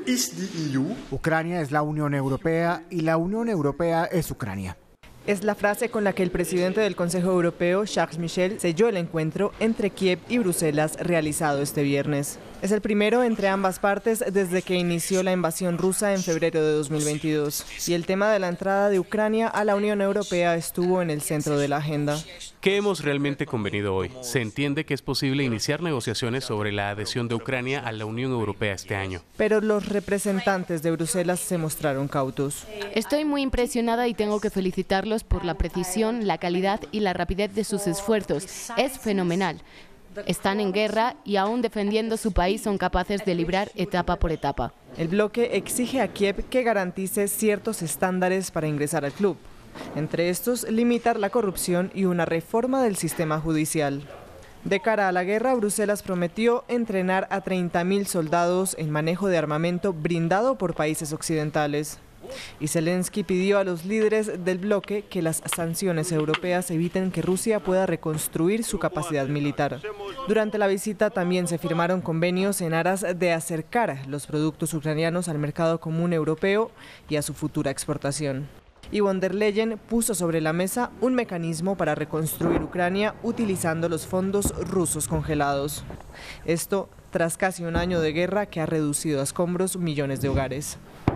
Ucrania es la Unión Europea y la Unión Europea es Ucrania. Es la frase con la que el presidente del Consejo Europeo, Charles Michel, selló el encuentro entre Kiev y Bruselas realizado este viernes. Es el primero entre ambas partes desde que inició la invasión rusa en febrero de 2022. Y el tema de la entrada de Ucrania a la Unión Europea estuvo en el centro de la agenda. ¿Qué hemos realmente convenido hoy? Se entiende que es posible iniciar negociaciones sobre la adhesión de Ucrania a la Unión Europea este año. Pero los representantes de Bruselas se mostraron cautos. Estoy muy impresionada y tengo que felicitarlos por la precisión, la calidad y la rapidez de sus esfuerzos. Es fenomenal. Están en guerra y aún defendiendo su país son capaces de librar etapa por etapa. El bloque exige a Kiev que garantice ciertos estándares para ingresar al club. Entre estos, limitar la corrupción y una reforma del sistema judicial. De cara a la guerra, Bruselas prometió entrenar a 30.000 soldados en manejo de armamento brindado por países occidentales. Y Zelensky pidió a los líderes del bloque que las sanciones europeas eviten que Rusia pueda reconstruir su capacidad militar. Durante la visita también se firmaron convenios en aras de acercar los productos ucranianos al mercado común europeo y a su futura exportación. Y von der Leyen puso sobre la mesa un mecanismo para reconstruir Ucrania utilizando los fondos rusos congelados. Esto tras casi un año de guerra que ha reducido a escombros millones de hogares.